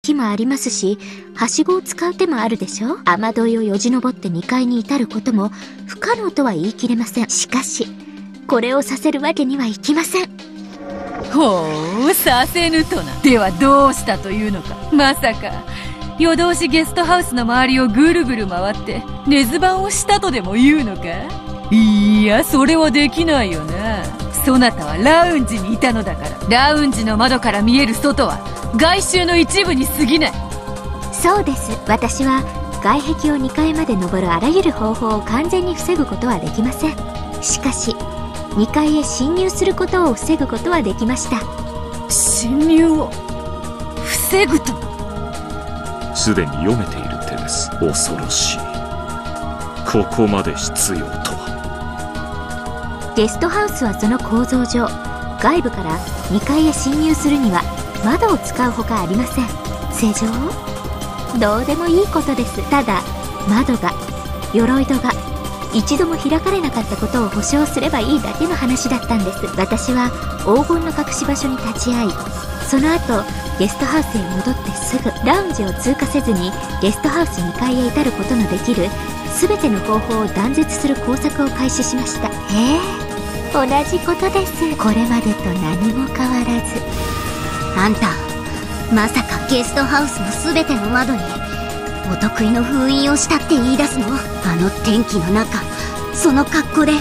木もありますし、はしごを使う手もあるでしょ。雨どいをよじ登って2階に至ることも不可能とは言い切れません。しかしこれをさせるわけにはいきません。 ほう、させぬとな。ではどうしたというのか。まさか夜通しゲストハウスの周りをぐるぐる回って根津番をしたとでも言うのか。いや、それはできないよな。そなたはラウンジにいたのだから。ラウンジの窓から見える外は外周の一部に過ぎない。 そうです。私は外壁を2階まで登るあらゆる方法を完全に防ぐことはできません。しかし2階へ侵入することを防ぐことはできました。 侵入を防ぐと？ すでに読めている手です。恐ろしい。ここまで必要とは。 ゲストハウスはその構造上、外部から2階へ侵入するには窓を使うほかありません。正常？どうでもいいことです。ただ窓が、鎧戸が一度も開かれなかったことを保証すればいいだけの話だったんです。私は黄金の隠し場所に立ち会い、その後ゲストハウスへ戻ってすぐラウンジを通過せずにゲストハウス2階へ至ることのできる全ての方法を断絶する工作を開始しました。同じことです。これまでと何も変わらず。 あんたまさかゲストハウスの全ての窓にお得意の封印をしたって言い出すの？あの天気の中その格好で。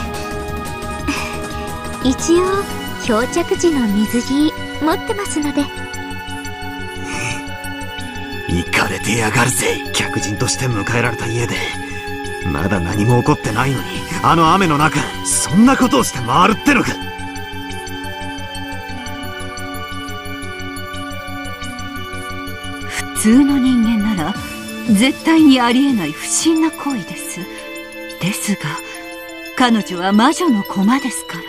一応漂着時の水着持ってますので。 イカれてやがるぜ。客人として迎えられた家でまだ何も起こってないのに、あの雨の中そんなことをして回るってのか。 普通の人間なら絶対にありえない不審な行為です。ですが彼女は魔女の駒ですから。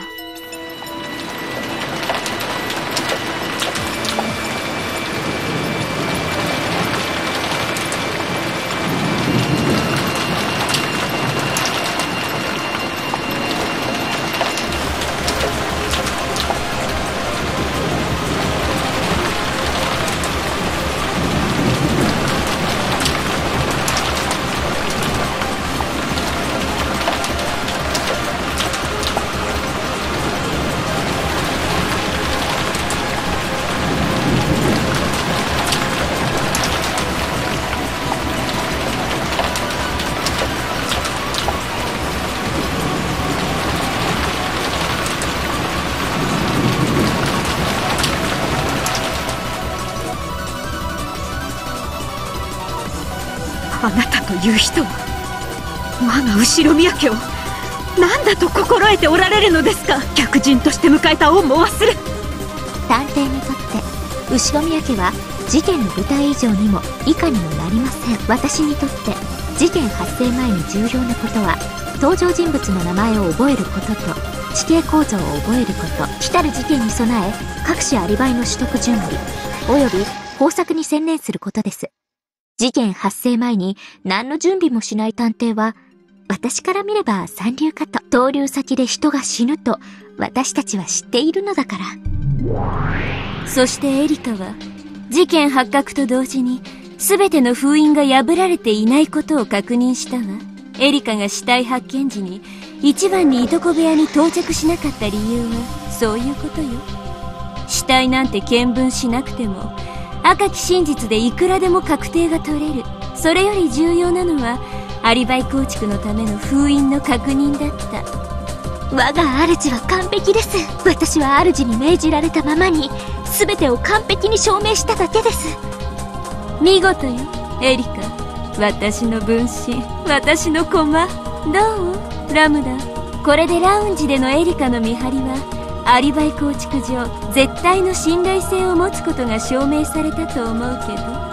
あなたという人は我が後ろ宮家を何だと心得ておられるのですか。客人として迎えた恩も忘れ。 探偵にとって後宮家は事件の舞台以上にも以下にもなりません。私にとって事件発生前に重要なことは登場人物の名前を覚えることと地形構造を覚えること、来たる事件に備え各種アリバイの取得準備および工作に専念することです。事件発生前に何の準備もしない探偵は私から見れば三流かと。投留先で人が死ぬと私たちは知っているのだから。 そしてエリカは事件発覚と同時に全ての封印が破られていないことを確認したわ。エリカが死体発見時に一番にいとこ部屋に到着しなかった理由はそういうことよ。死体なんて見聞しなくても赤き真実でいくらでも確定が取れる。それより重要なのはアリバイ構築のための封印の確認だった。 我が主は完璧です。私は主に命じられたままに全てを完璧に証明しただけです。 見事よエリカ。私の分身、私の駒。どうラムダ。これでラウンジでのエリカの見張りはアリバイ構築上絶対の信頼性を持つことが証明されたと思うけど。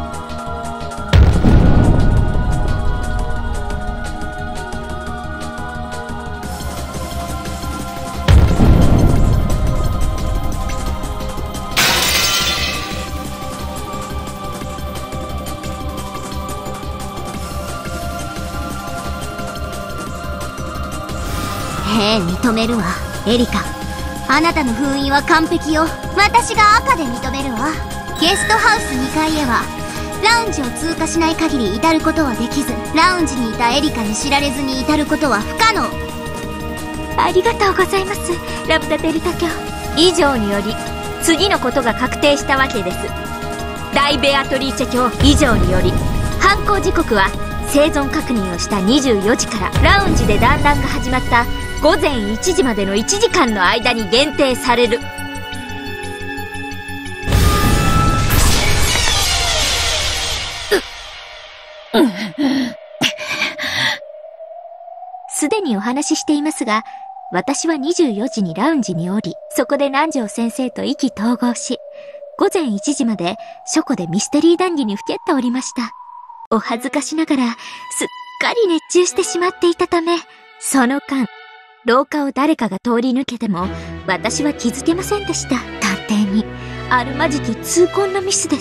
認めるわエリカ。あなたの封印は完璧よ。私が赤で認めるわ。 ゲストハウス2階へはラウンジを通過しない限り至ることはできず、ラウンジにいたエリカに知られずに至ることは不可能。 ありがとうございます、ラブダデルタ卿。 以上により次のことが確定したわけです。大ベアトリーチェ卿、以上により犯行時刻は生存確認をした24時からラウンジで団らんが始まった午前1時までの1時間の間に限定される。 すでにお話ししていますが、私は24時にラウンジに降り、そこで南條先生と意気投合し、午前1時まで書庫でミステリー談義にふけっておりました。お恥ずかしながら、すっかり熱中してしまっていたため、その間、廊下を誰かが通り抜けても、私は気づけませんでした。探偵に、あるまじき痛恨のミスです。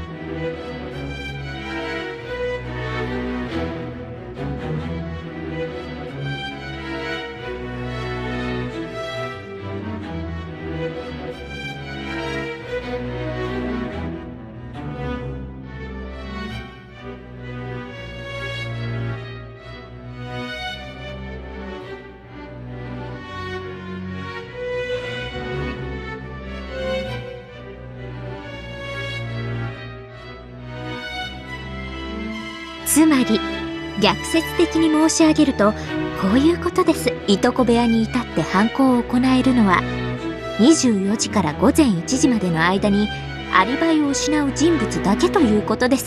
つまり、逆説的に申し上げると、こういうことです。いとこ部屋に至って犯行を行えるのは、24時から午前1時までの間に、アリバイを失う人物だけということです。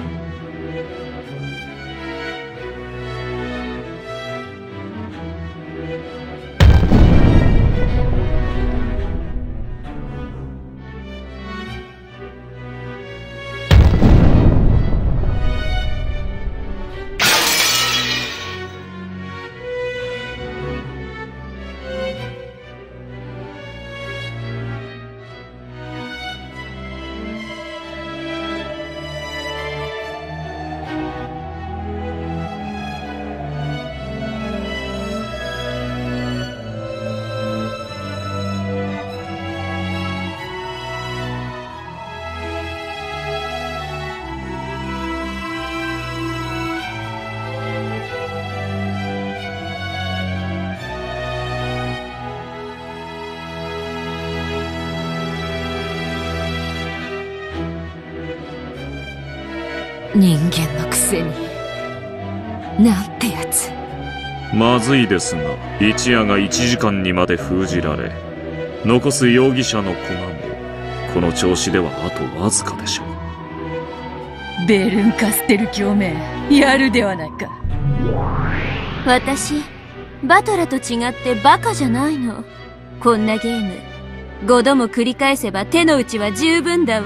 人間のくせに、なんてやつ。 まずいですが、一夜が1時間にまで封じられ、残す容疑者の駒もこの調子ではあとわずかでしょう。 ベルンカステル共鳴、やるではないか。 私バトラと違ってバカじゃないの。こんなゲーム5度も繰り返せば手の内は十分だわ。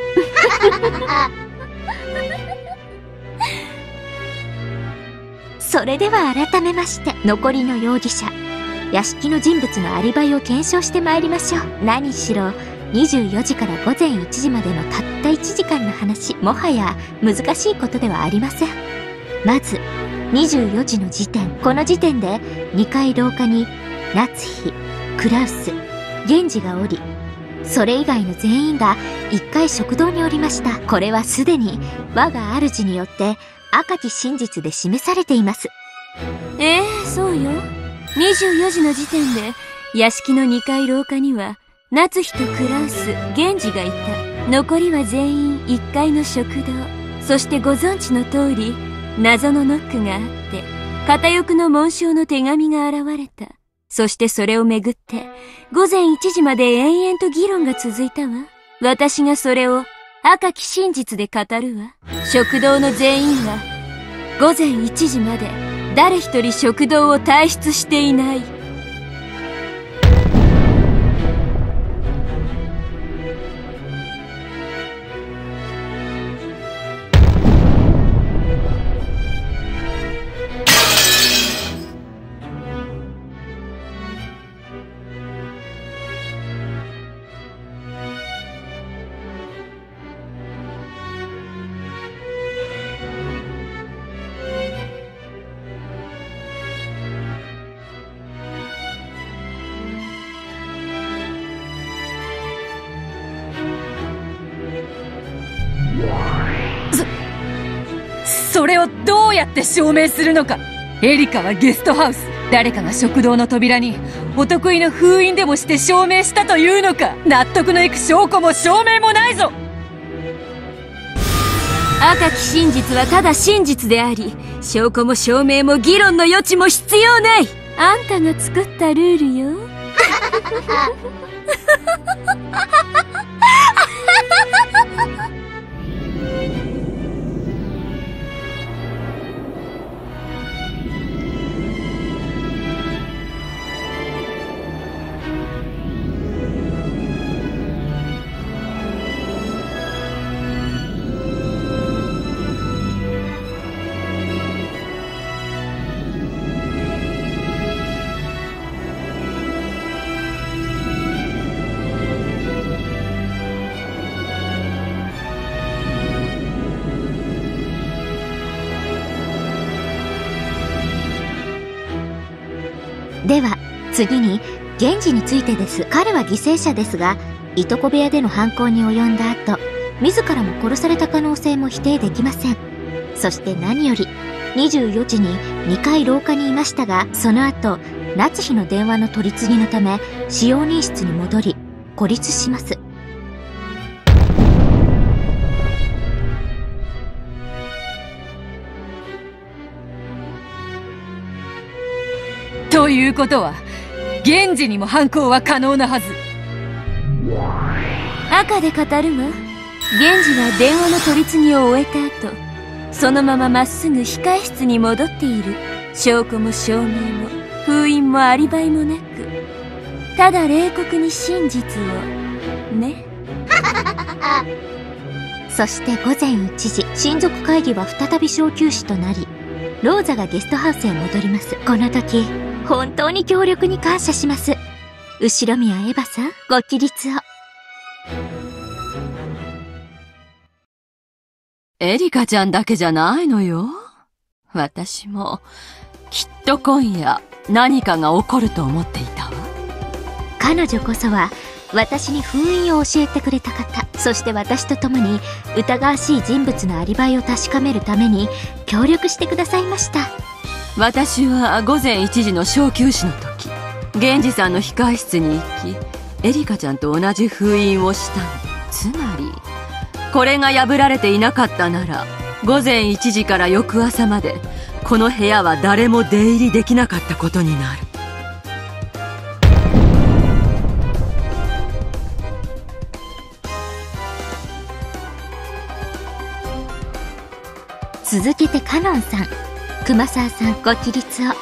それでは改めまして、残りの容疑者、屋敷の人物のアリバイを検証してまいりましょう。何しろ24時から午前1時までのたった1時間の話、もはや難しいことではありません。まず24時の時点、この時点で2階廊下に夏日、クラウス、源氏がおり、それ以外の全員が1階食堂におりました。これはすでに我が主によって赤き真実で示されています。 そうよ。24時の時点で屋敷の2階廊下には夏日とクラウス、源氏がいた。残りは全員1階の食堂。そしてご存知の通り、謎のノックがあって、片翼の紋章の手紙が現れた。そしてそれをめぐって午前1時まで延々と議論が続いたわ。私がそれを赤き真実で語るわ。食堂の全員は午前1時まで誰一人食堂を退出していない。 それをどうやって証明するのか。エリカはゲストハウス、誰かが食堂の扉にお得意の封印でもして証明したというのか。納得のいく証拠も証明もないぞ。 赤き真実はただ真実であり、証拠も証明も議論の余地も必要ない。あんたが作ったルールよ。 では次に源氏についてです。彼は犠牲者ですが、いとこ部屋での犯行に及んだ後、自らも殺された可能性も否定できません。そして何より24時に2回廊下にいましたが、その後夏日の電話の取り次ぎのため使用人室に戻り孤立します。 ということは源氏にも犯行は可能なはず。 赤で語るわ。源氏は電話の取り次ぎを終えた後、そのまままっすぐ控室に戻っている。証拠も証明も封印もアリバイもなく、ただ冷酷に真実をね。 そして午前1時、親族会議は再び小休止となり、ローザがゲストハウスへ戻ります。この時本当に強力に感謝します。後宮エヴァさん、ご起立を。 エリカちゃんだけじゃないのよ。私もきっと今夜何かが起こると思っていたわ。 彼女こそは私に封印を教えてくれた方、そして私と共に疑わしい人物のアリバイを確かめるために協力してくださいました。 私は午前1時の小休止の時、源氏さんの控室に行き、エリカちゃんと同じ封印をしたの。つまりこれが破られていなかったなら、午前1時から翌朝までこの部屋は誰も出入りできなかったことになる。 続けてカノンさん、熊沢さん、ご起立を。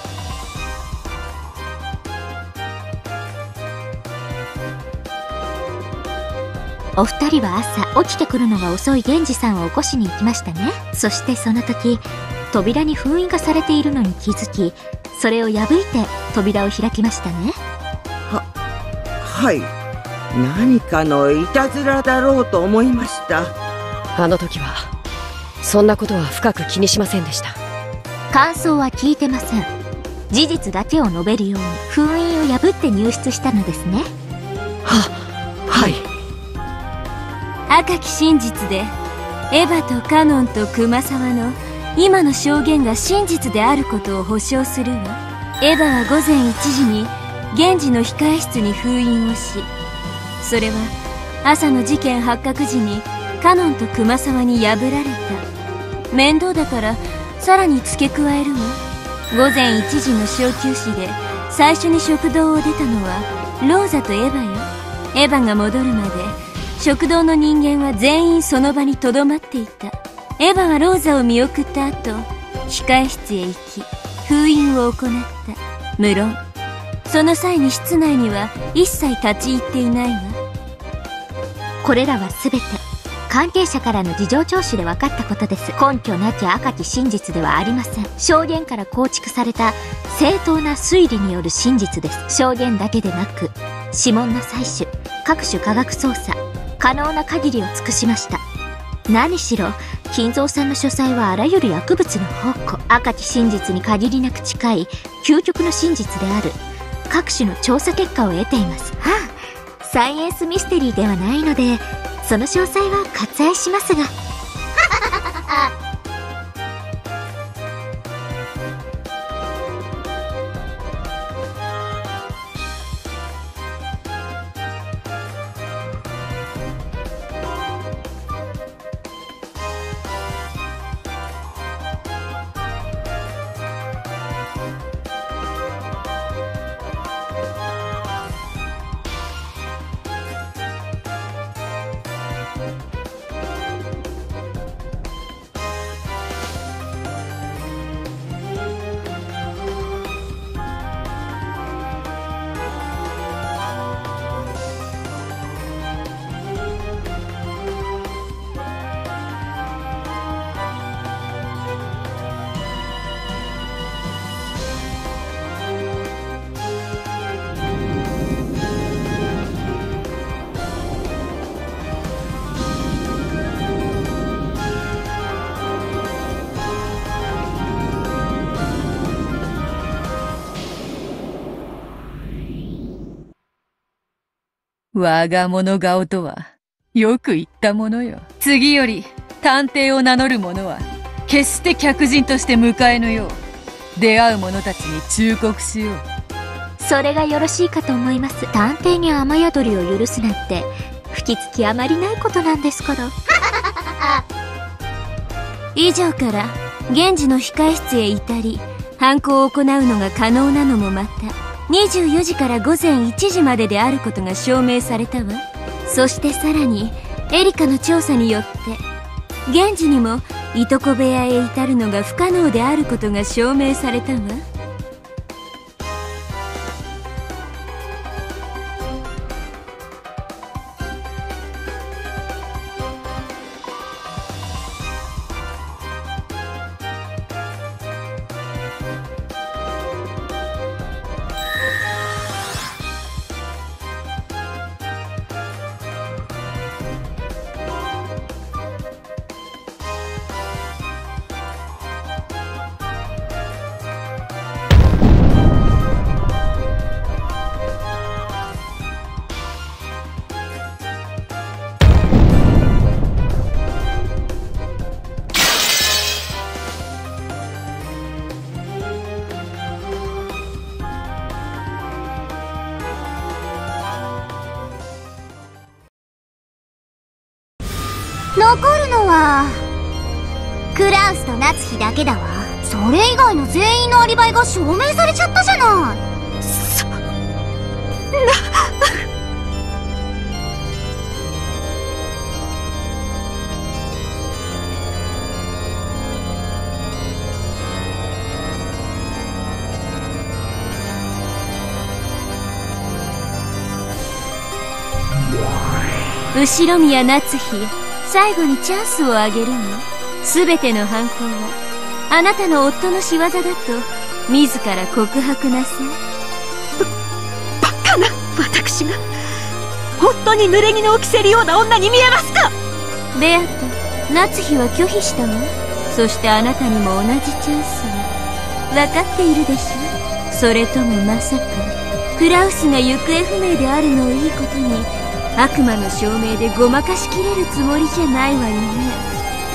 お二人は朝起きてくるのが遅い源氏さんを起こしに行きましたね。そしてその時、扉に封印がされているのに気づき、それを破いて扉を開きましたね。 はい。何かのいたずらだろうと思いました。 あの時はそんなことは深く気にしませんでした。 感想は聞いてません。事実だけを述べるように封印を破って入室したのですね。 はい。 赤き真実でエヴァとカノンと熊沢の今の証言が真実であることを保証するわ。エヴァは午前1時に源氏の控室に封印をし、それは朝の事件発覚時にカノンと熊沢に破られた。面倒だからさらに付け加えるわ。午前1時の小休止で最初に食堂を出たのはローザとエヴァよ。エヴァが戻るまで食堂の人間は全員その場にとどまっていた。エヴァはローザを見送った後、控室へ行き封印を行った。無論その際に室内には一切立ち入っていないわ。 これらは全て関係者からの事情聴取で分かったことです。根拠なき赤き真実ではありません。証言から構築された正当な推理による真実です。証言だけでなく指紋の採取、各種科学捜査、可能な限りを尽くしました。何しろ金蔵さんの書斎はあらゆる薬物の宝庫。赤き真実に限りなく近い究極の真実である各種の調査結果を得ています。サイエンスミステリーではないのでその詳細は割愛しますが我が物顔とはよく言ったものよ。次より探偵を名乗る者は決して客人として迎えぬよう出会う者たちに忠告しよう。 それがよろしいかと思います。探偵に雨宿りを許すなんて吹きつきあまりないことなんですから。 以上から源氏の控室へ至り犯行を行うのが可能なのもまた24時から午前1時までであることが証明されたわ。そしてさらにエリカの調査によって源氏にもいとこ部屋へ至るのが不可能であることが証明されたわ。 残るのはクラウスと夏日だけだわ。それ以外の全員のアリバイが証明されちゃったじゃない。 後ろ宮夏日、最後にチャンスをあげるの。すべての犯行はあなたの夫の仕業だと自ら告白なさい。 バカな私が本当に濡れ衣を着せるような女に見えますか。 ベアと夏日は拒否したわ。そしてあなたにも同じチャンスを分かっているでしょ。それともまさかクラウスが行方不明であるのをいいことに悪魔の証明でごまかしきれるつもりじゃないわよね。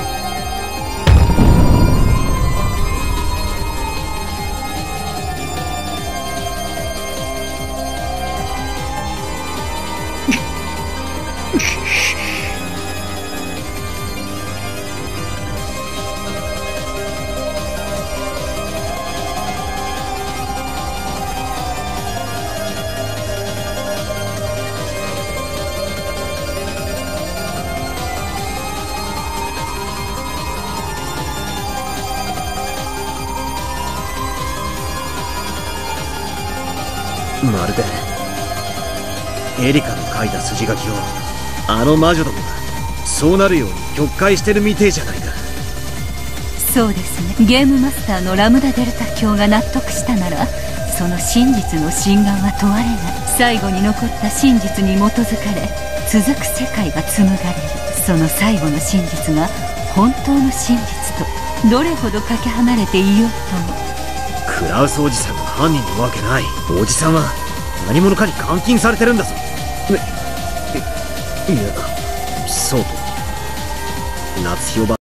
まるでエリカの書いた筋書きをあの魔女どもがそうなるように曲解してるみてえじゃないか。 そうですね。ゲームマスターのラムダデルタ卿が納得したならその真実の真贋は問われない。最後に残った真実に基づかれ続く世界が紡がれる。その最後の真実が本当の真実とどれほどかけ離れていようとも。 クラウスおじさんが犯人なわけない。おじさんは何者かに監禁されてるんだぞ。いやそうと夏日おば